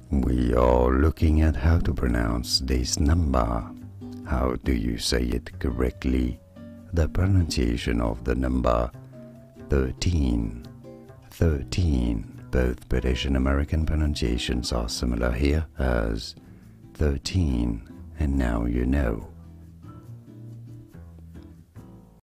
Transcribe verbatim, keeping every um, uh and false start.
We are looking at how to pronounce this number. How do you say it correctly? The pronunciation of the number thirteen. thirteen. Both British and American pronunciations are similar here as thirteen, and now you know.